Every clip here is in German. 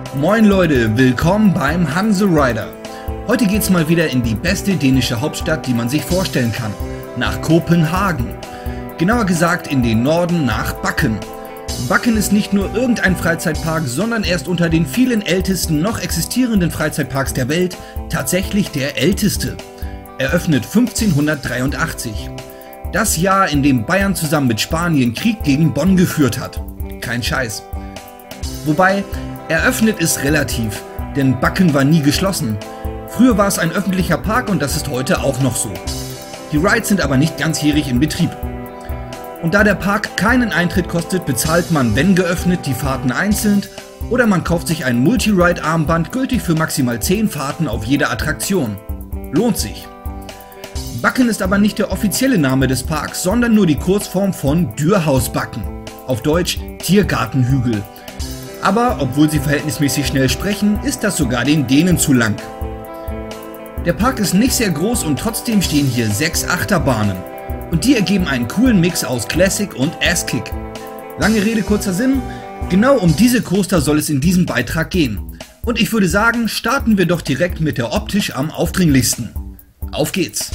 Moin Leute, willkommen beim Hanse Rider. Heute geht's mal wieder in die beste dänische Hauptstadt, die man sich vorstellen kann, nach Kopenhagen. Genauer gesagt in den Norden nach Bakken. Bakken ist nicht nur irgendein Freizeitpark, sondern er ist unter den vielen ältesten noch existierenden Freizeitparks der Welt tatsächlich der älteste. Eröffnet 1583. Das Jahr, in dem Bayern zusammen mit Spanien Krieg gegen Bonn geführt hat. Kein Scheiß. Wobei, eröffnet ist relativ, denn Bakken war nie geschlossen. Früher war es ein öffentlicher Park und das ist heute auch noch so. Die Rides sind aber nicht ganzjährig in Betrieb. Und da der Park keinen Eintritt kostet, bezahlt man, wenn geöffnet, die Fahrten einzeln oder man kauft sich ein Multi-Ride-Armband, gültig für maximal 10 Fahrten auf jeder Attraktion. Lohnt sich. Bakken ist aber nicht der offizielle Name des Parks, sondern nur die Kurzform von Dürhausbakken. Auf Deutsch Tiergartenhügel. Aber, obwohl sie verhältnismäßig schnell sprechen, ist das sogar den Dänen zu lang. Der Park ist nicht sehr groß und trotzdem stehen hier 6 Achterbahnen. Und die ergeben einen coolen Mix aus Classic und Ass-Kick. Lange Rede, kurzer Sinn, genau um diese Coaster soll es in diesem Beitrag gehen. Und ich würde sagen, starten wir doch direkt mit der optisch am aufdringlichsten. Auf geht's!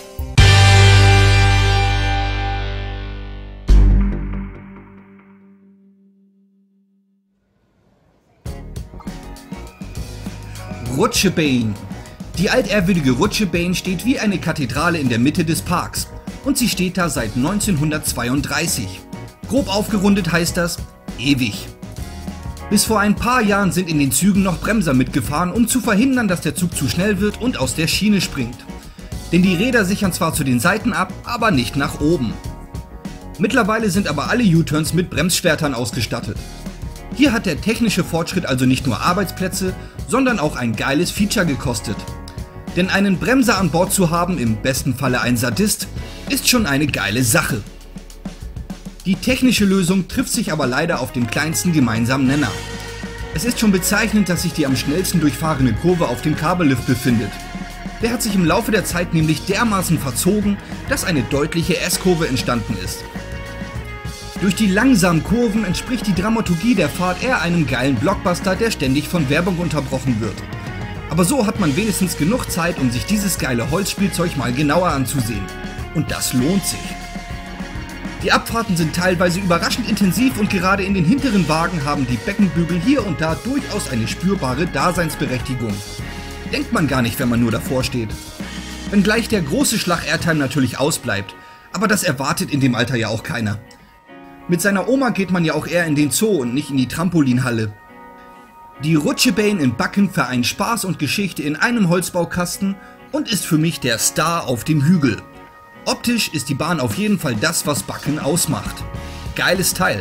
Rutschebane. Die altehrwürdige Rutschebane steht wie eine Kathedrale in der Mitte des Parks und sie steht da seit 1932. Grob aufgerundet heißt das ewig. Bis vor ein paar Jahren sind in den Zügen noch Bremser mitgefahren, um zu verhindern, dass der Zug zu schnell wird und aus der Schiene springt. Denn die Räder sichern zwar zu den Seiten ab, aber nicht nach oben. Mittlerweile sind aber alle U-Turns mit Bremsschwertern ausgestattet. Hier hat der technische Fortschritt also nicht nur Arbeitsplätze, sondern auch ein geiles Feature gekostet. Denn einen Bremser an Bord zu haben, im besten Falle ein Sadist, ist schon eine geile Sache. Die technische Lösung trifft sich aber leider auf den kleinsten gemeinsamen Nenner. Es ist schon bezeichnend, dass sich die am schnellsten durchfahrene Kurve auf dem Kabellift befindet. Der hat sich im Laufe der Zeit nämlich dermaßen verzogen, dass eine deutliche S-Kurve entstanden ist. Durch die langsamen Kurven entspricht die Dramaturgie der Fahrt eher einem geilen Blockbuster, der ständig von Werbung unterbrochen wird. Aber so hat man wenigstens genug Zeit, um sich dieses geile Holzspielzeug mal genauer anzusehen. Und das lohnt sich. Die Abfahrten sind teilweise überraschend intensiv und gerade in den hinteren Wagen haben die Beckenbügel hier und da durchaus eine spürbare Daseinsberechtigung. Denkt man gar nicht, wenn man nur davor steht. Wenngleich der große Schlag Airtime natürlich ausbleibt, aber das erwartet in dem Alter ja auch keiner. Mit seiner Oma geht man ja auch eher in den Zoo und nicht in die Trampolinhalle. Die Rutschebane in Bakken vereint Spaß und Geschichte in einem Holzbaukasten und ist für mich der Star auf dem Hügel. Optisch ist die Bahn auf jeden Fall das, was Bakken ausmacht. Geiles Teil.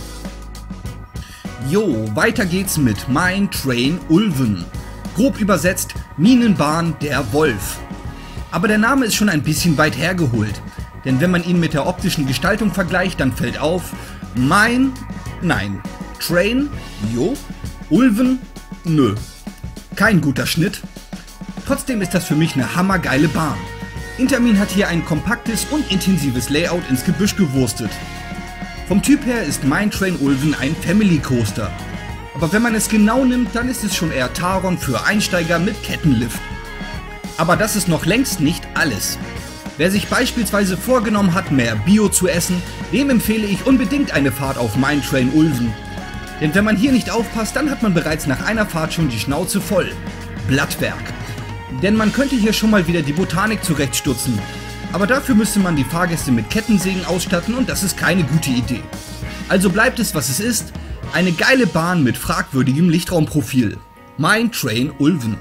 Jo, weiter geht's mit Mine Train Ulven. Grob übersetzt Minenbahn der Wolf. Aber der Name ist schon ein bisschen weit hergeholt. Denn wenn man ihn mit der optischen Gestaltung vergleicht, dann fällt auf, Train, jo, Ulven, nö. Kein guter Schnitt. Trotzdem ist das für mich eine hammergeile Bahn. Intermin hat hier ein kompaktes und intensives Layout ins Gebüsch gewurstet. Vom Typ her ist Mine Train Ulven ein Family Coaster. Aber wenn man es genau nimmt, dann ist es schon eher Taron für Einsteiger mit Kettenlift. Aber das ist noch längst nicht alles. Wer sich beispielsweise vorgenommen hat, mehr Bio zu essen, dem empfehle ich unbedingt eine Fahrt auf Mine Train Ulven. Denn wenn man hier nicht aufpasst, dann hat man bereits nach einer Fahrt schon die Schnauze voll. Blattwerk. Denn man könnte hier schon mal wieder die Botanik zurechtstutzen. Aber dafür müsste man die Fahrgäste mit Kettensägen ausstatten und das ist keine gute Idee. Also bleibt es, was es ist, eine geile Bahn mit fragwürdigem Lichtraumprofil. Mine Train Ulven.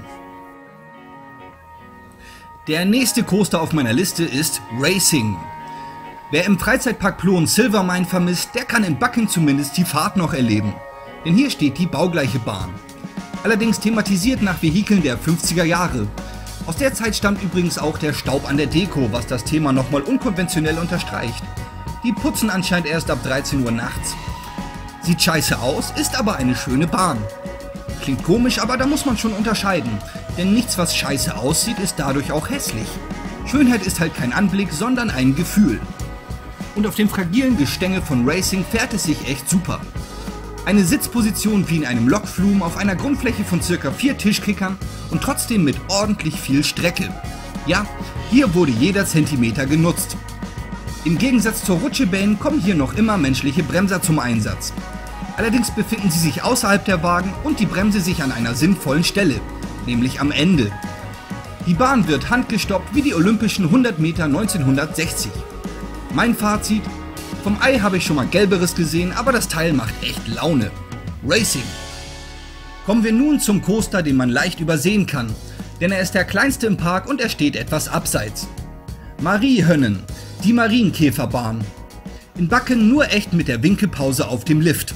Der nächste Coaster auf meiner Liste ist Racing. Wer im Freizeitpark Plon Silvermine vermisst, der kann in Bakken zumindest die Fahrt noch erleben. Denn hier steht die baugleiche Bahn. Allerdings thematisiert nach Vehikeln der 50er Jahre. Aus der Zeit stammt übrigens auch der Staub an der Deko, was das Thema nochmal unkonventionell unterstreicht. Die putzen anscheinend erst ab 13 Uhr nachts. Sieht scheiße aus, ist aber eine schöne Bahn. Klingt komisch, aber da muss man schon unterscheiden. Denn nichts, was scheiße aussieht, ist dadurch auch hässlich. Schönheit ist halt kein Anblick, sondern ein Gefühl. Und auf dem fragilen Gestänge von Racing fährt es sich echt super. Eine Sitzposition wie in einem Lokflum auf einer Grundfläche von ca. 4 Tischkickern und trotzdem mit ordentlich viel Strecke. Ja, hier wurde jeder Zentimeter genutzt. Im Gegensatz zur Rutschebahn kommen hier noch immer menschliche Bremser zum Einsatz. Allerdings befinden sie sich außerhalb der Wagen und die Bremse sich an einer sinnvollen Stelle, nämlich am Ende. Die Bahn wird handgestoppt wie die Olympischen 100 Meter 1960. Mein Fazit: Vom Ei habe ich schon mal Gelberes gesehen, aber das Teil macht echt Laune. Racing. Kommen wir nun zum Coaster, den man leicht übersehen kann, denn er ist der kleinste im Park und er steht etwas abseits. Mariehönnen, die Marienkäferbahn. In Backen nur echt mit der Winkepause auf dem Lift.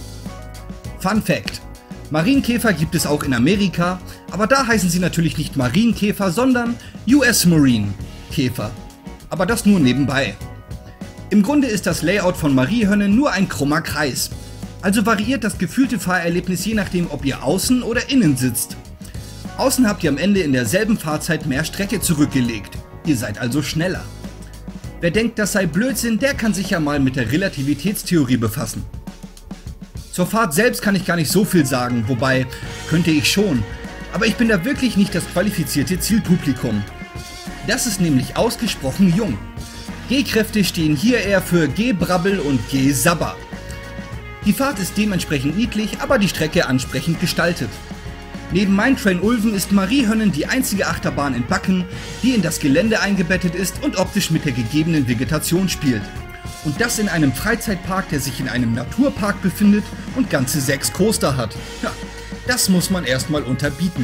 Fun Fact: Marienkäfer gibt es auch in Amerika, aber da heißen sie natürlich nicht Marienkäfer, sondern US Marine Käfer. Aber das nur nebenbei. Im Grunde ist das Layout von Mariehönnen nur ein krummer Kreis. Also variiert das gefühlte Fahrerlebnis je nachdem, ob ihr außen oder innen sitzt. Außen habt ihr am Ende in derselben Fahrzeit mehr Strecke zurückgelegt. Ihr seid also schneller. Wer denkt, das sei Blödsinn, der kann sich ja mal mit der Relativitätstheorie befassen. Zur Fahrt selbst kann ich gar nicht so viel sagen, wobei, könnte ich schon, aber ich bin da wirklich nicht das qualifizierte Zielpublikum. Das ist nämlich ausgesprochen jung. G-Kräfte stehen hier eher für G-Brabbel und G-Sabber. Die Fahrt ist dementsprechend niedlich, aber die Strecke ansprechend gestaltet. Neben Mine Train Ulven ist Mariehönnen die einzige Achterbahn in Backen, die in das Gelände eingebettet ist und optisch mit der gegebenen Vegetation spielt. Und das in einem Freizeitpark, der sich in einem Naturpark befindet und ganze 6 Coaster hat. Ja, das muss man erstmal unterbieten.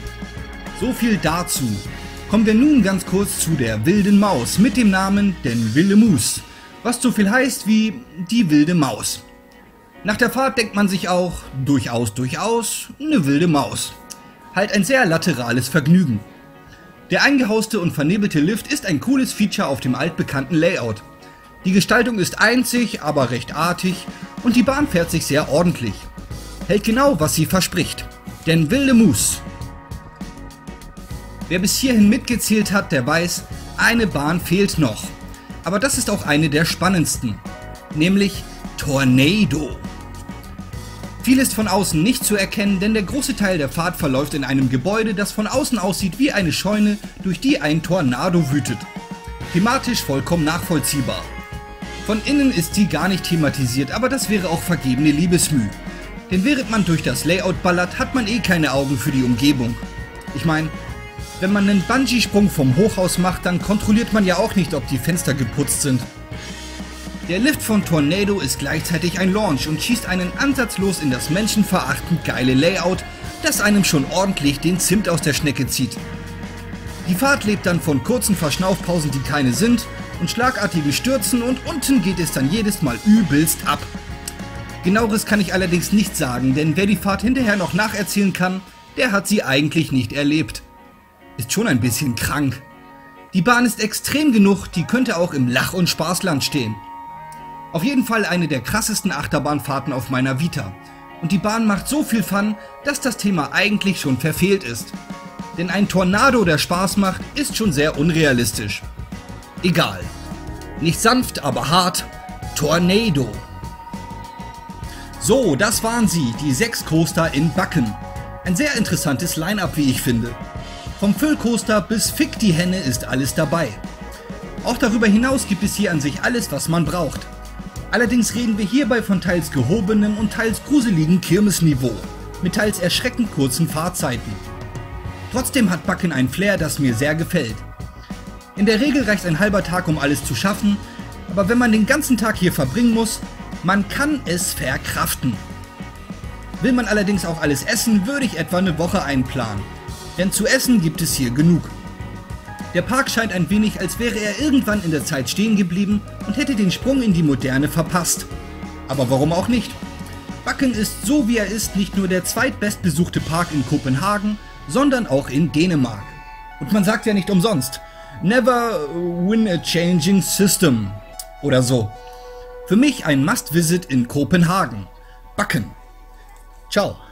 So viel dazu. Kommen wir nun ganz kurz zu der wilden Maus mit dem Namen Den Wille Moes, was so viel heißt wie die wilde Maus. Nach der Fahrt denkt man sich auch, durchaus, eine wilde Maus. Halt ein sehr laterales Vergnügen. Der eingehauste und vernebelte Lift ist ein cooles Feature auf dem altbekannten Layout. Die Gestaltung ist einzig, aber recht artig und die Bahn fährt sich sehr ordentlich. Hält genau, was sie verspricht. Den Wille Moes. Wer bis hierhin mitgezählt hat, der weiß, eine Bahn fehlt noch. Aber das ist auch eine der spannendsten. Nämlich Tornado. Viel ist von außen nicht zu erkennen, denn der große Teil der Fahrt verläuft in einem Gebäude, das von außen aussieht wie eine Scheune, durch die ein Tornado wütet. Thematisch vollkommen nachvollziehbar. Von innen ist sie gar nicht thematisiert, aber das wäre auch vergebene Liebesmüh. Denn während man durch das Layout ballert, hat man eh keine Augen für die Umgebung. Ich meine, wenn man einen Bungee-Sprung vom Hochhaus macht, dann kontrolliert man ja auch nicht, ob die Fenster geputzt sind. Der Lift von Tornado ist gleichzeitig ein Launch und schießt einen ansatzlos in das menschenverachtend geile Layout, das einem schon ordentlich den Zimt aus der Schnecke zieht. Die Fahrt lebt dann von kurzen Verschnaufpausen, die keine sind, und schlagartigen Stürzen und unten geht es dann jedes Mal übelst ab. Genaueres kann ich allerdings nicht sagen, denn wer die Fahrt hinterher noch nacherzählen kann, der hat sie eigentlich nicht erlebt. Ist schon ein bisschen krank. Die Bahn ist extrem genug, die könnte auch im Lach- und Spaßland stehen. Auf jeden Fall eine der krassesten Achterbahnfahrten auf meiner Vita. Und die Bahn macht so viel Fun, dass das Thema eigentlich schon verfehlt ist. Denn ein Tornado, der Spaß macht, ist schon sehr unrealistisch. Egal. Nicht sanft, aber hart. Tornado. So, das waren sie, die 6 Coaster in Backen. Ein sehr interessantes Line-Up, wie ich finde. Vom Füllcoaster bis Fick die Henne ist alles dabei. Auch darüber hinaus gibt es hier an sich alles, was man braucht. Allerdings reden wir hierbei von teils gehobenem und teils gruseligem Kirmesniveau, mit teils erschreckend kurzen Fahrzeiten. Trotzdem hat Backen ein Flair, das mir sehr gefällt. In der Regel reicht ein halber Tag, um alles zu schaffen, aber wenn man den ganzen Tag hier verbringen muss, man kann es verkraften. Will man allerdings auch alles essen, würde ich etwa eine Woche einplanen, denn zu essen gibt es hier genug. Der Park scheint ein wenig, als wäre er irgendwann in der Zeit stehen geblieben und hätte den Sprung in die Moderne verpasst. Aber warum auch nicht? Backen ist, so wie er ist, nicht nur der zweitbestbesuchte Park in Kopenhagen, sondern auch in Dänemark. Und man sagt ja nicht umsonst, never win a changing system oder so. Für mich ein Must-Visit in Kopenhagen. Backen. Ciao.